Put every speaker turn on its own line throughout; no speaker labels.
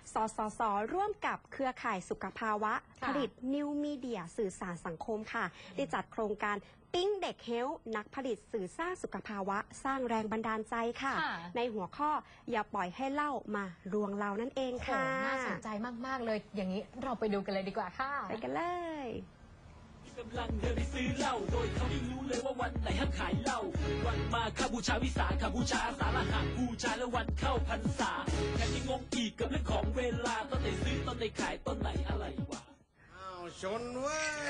สสส.ร่วมกับเครือข่ายสุขภาวะผลิตนิวมีเดียสื่อสารสังคมค่ะได้จัดโครงการปิ้งเด็กเฮลท์นักผลิตสื่อสร้างสุขภาวะสร้างแรงบันดาลใจค่ะในหัวข้ออย่าปล่อยให้เหล้ามารวงเรานั่นเองค่ะ
น่าสนใจมากๆเลยอย่างนี้เราไปดูกันเลยดีกว่าค่ะ
ไปกันเลย
กำลังเดินไปซื้อเหล้าโดยเขาไม่รู้เลยว่าวันไหนห้ามขายเหล้าวันมาฆบูชาวิสาขบูชาสารหะบูชาและวันเข้าพรรษาแถมยังงงอีกกับเรื่องของเวลาต้นไหนซื้อต้นไหนขายต้นไหนอะไรวะ
อ้าวชนเว้ย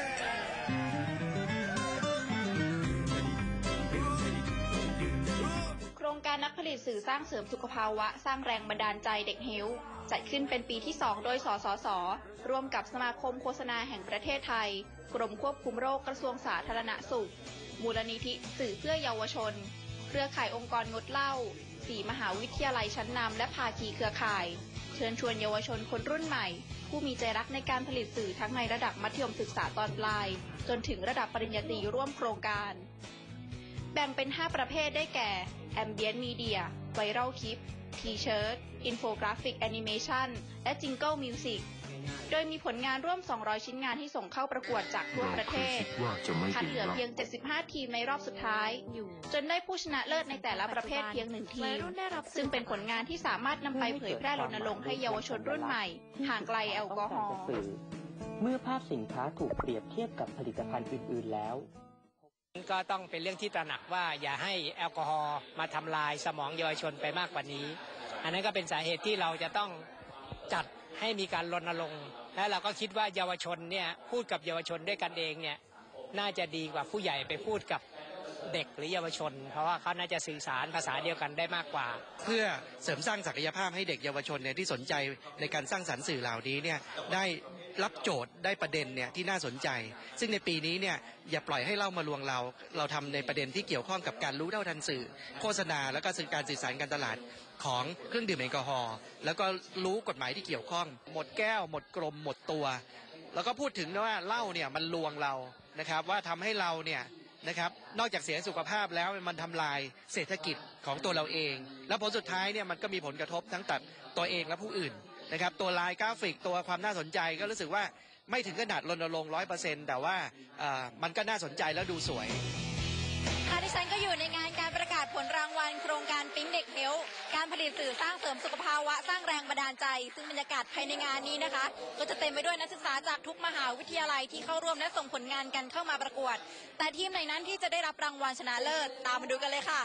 โครงการนักผลิตสื่อสร้างเสริมสุขภาวะสร้างแรงบันดาลใจเด็กเฮลท์จัดขึ้นเป็นปีที่ 2 โดยสสส.ร่วมกับสมาคมโฆษณาแห่งประเทศไทยกรมควบคุมโรคกระทรวงสาธารณสุขมูลนิธิสื่อเพื่อเยาวชนเครือข่ายองค์กรงดเหล้า4 มหาวิทยาลัยชั้นนำและภาคีเครือข่ายเชิญชวนเยาวชนคนรุ่นใหม่ผู้มีใจรักในการผลิตสื่อทั้งในระดับมัธยมศึกษาตอนปลายจนถึงระดับปริญญาตรีร่วมโครงการแบ่งเป็น 5 ประเภทได้แก่ Ambient Media Viral Clip T-shirt Infographic Animation และ Jingle Music โดยมีผลงานร่วม 200 ชิ้นงานที่ส่งเข้าประกวดจากทั่วประเทศคัดเหลือเพียง 75 ทีมในรอบสุดท้ายจนได้ผู้ชนะเลิศในแต่ละประเภทเพียง 1 ทีมซึ่งเป็นผลงานที่สามารถนำไปเผยแพร่รณรงค์ให้เยาวชนรุ่นใหม่ห่างไกลแอลกอฮอล์
เมื่อภาพสินค้าถูกเปรียบเทียบกับผลิตภัณฑ์อื่นๆแล้ว
ก็ต้องเป็นเรื่องที่ตระหนักว่าอย่าให้แอลกอฮอล์มาทำลายสมองเยาวชนไปมากกว่านี้อันนั้นก็เป็นสาเหตุที่เราจะต้องจัดให้มีการรณรงค์และเราก็คิดว่าเยาวชนเนี่ยพูดกับเยาวชนด้วยกันเองเนี่ยน่าจะดีกว่าผู้ใหญ่ไปพูดกับเด็กหรือเยาวชนเพราะว่าเขาน่าจะสื่อสารภาษาเดียวกันได้มากกว่า
เพื่อเสริมสร้างศักยภาพให้เด็กเยาวชนเนี่ยที่สนใจในการสร้างสรรค์สื่อเหล่านี้เนี่ยได้รับโจทย์ได้ประเด็นเนี่ยที่น่าสนใจซึ่งในปีนี้เนี่ยอย่าปล่อยให้เหล้ามาลวงเราทำในประเด็นที่เกี่ยวข้องกับการรู้เท่าทันสื่อโฆษณาแล้วก็การสื่อสารการตลาดของเครื่องดื่มแอลกอฮอล์แล้วก็รู้กฎหมายที่เกี่ยวข้องหมดแก้วหมดกลมหมดตัวแล้วก็พูดถึงว่าเหล้าเนี่ยมันลวงเรานะครับว่าทำให้เราเนี่ยนะครับนอกจากเสียสุขภาพแล้วมันทำลายเศรษฐกิจของตัวเราเองแล้วผลสุดท้ายเนี่ยมันก็มีผลกระทบทั้งตัดตัวเองและผู้อื่นนะครับตัวลายกราฟิกตัวความน่าสนใจก็รู้สึกว่าไม่ถึงขนาดรณรงค์ 100% แต่ว่ามันก็น่าสนใจแล้วดูสวย
ดิฉันก็อยู่ในงานการประกาศผลรางวัลโครงการปิ๊งเด็กเฮลท์การผลิตสื่อสร้างเสริมสุขภาวะสร้างแรงบันดาลใจซึ่งบรรยากาศภายในงานนี้นะคะก็จะเต็มไปด้วยนักศึกษาจากทุกมหาวิทยาลัยที่เข้าร่วมและส่งผลงานกันเข้ามาประกวดแต่ทีมไหนนั้นที่จะได้รับรางวัลชนะเลิศตามมาดูกันเลยค่ะ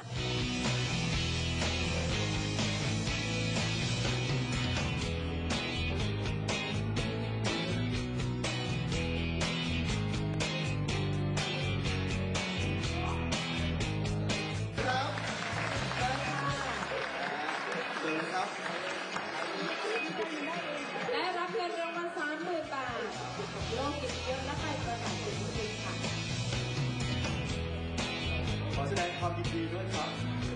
ได้รับเงินรางวัล 30,000 บาทโลกกิจยศและไปประกาศผลจริงค่ะ
ขอแสดงความยินดีด้วยครับ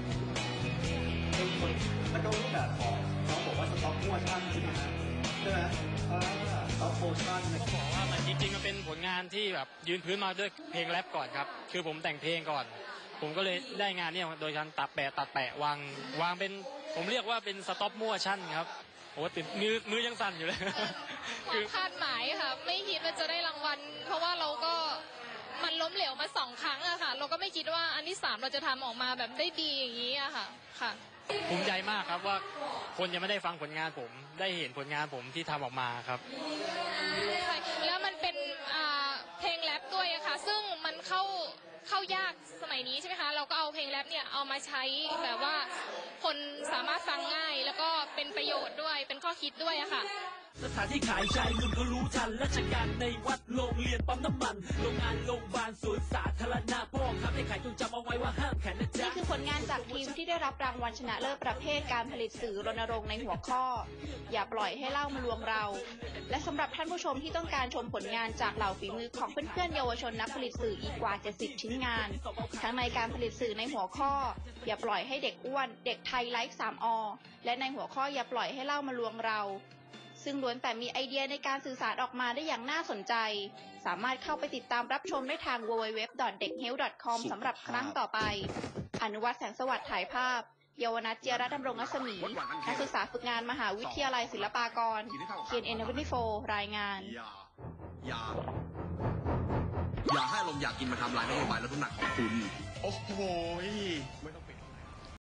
แล้วก็รูปแบบของน้องบอกว่าสต็อกโมชั่นใช่ไหมฮะใช่ไหมสต็อกโมชั่น
ก็บอกว่ามันจริงๆมันเป็นผลงานที่แบบยืนพื้นมาด้วยเพลงแรปก่อนครับคือผมแต่งเพลงก่อนผมก็เลยได้งานนี้โดยการตัดแปะวางเป็นผมเรียกว่าเป็นสต็อปมั่วชั่นครับโอ้ติดมือยังสั่นอยู่เลย
ความคาดหมายค่ะไม่คิดว่าจะได้รางวัลเพราะว่าเราก็มันล้มเหลวมา2 ครั้งอะค่ะเราก็ไม่คิดว่าอันที่3เราจะทำออกมาแบบได้ดีอย่างนี้อะค่ะ
ภูมิใจมากครับว่าคนยังไม่ได้ฟังผลงานผมได้เห็นผลงานผมที่ทำออกมาครับ
แล้วมันเป็นเพลงแรปด้วยอะค่ะซึ่งมันเข้ายากสมัยนี้ใช่ไหมคะเราก็เอาเพลงแรปเนี่ยเอามาใช้แบบว่าคนสามารถฟังง่ายแล้วก็เป็นประโยชน์ด้วยเป็นข้อคิดด้วยอะค่ะ
สถานที่ขายชายลืมเขารู้ทันราชการในวัดโรงเรียนปั๊มน้ำมันโรงงานโรงพยาบาลสวนสาธารณะพ่อครับให้ขายจงจำเอาไว้ว่าห้ามแขนนะจ๊ะ
นี่คือผลงานจากทีมที่ได้รับรางวัลชนะเลิศประเภทการผลิตสื่อรณรงค์ในหัวข้ออย่าปล่อยให้เหล้ามาลวงเราและสำหรับท่านผู้ชมที่ต้องการชมผลงานจากเหล่าฝีมือของเพื่อนๆเยาวชนนักผลิตสื่ออีกกว่า70 ชิ้นงานทั้งในการผลิตสื่อในหัวข้ออย่าปล่อยให้เด็กอ้วนเด็กไทยไลฟ์3 อและในหัวข้ออย่าปล่อยให้เหล้ามาลวงเราซึ่งล้วนแต่มีไอเดียในการสื่อสารออกมาได้อย่างน่าสนใจสามารถเข้าไปติดตามรับชมได้ทาง www.dekhealth.com สำหรับครั้งต่อไปอนุวัฒน์แสงสวัสดิ์ถ่ายภาพเยาวนัท เจียรัตน์ดำรงรัศมี นักศึกษาฝึกงานมหาวิทยาลัยศิลปากร KNN24 รายงาน
อย่าให้ลมอยากกินมาทำลายนโยบายลดน้ำหนักของคุณ โอ้โหไม่ต้องปิด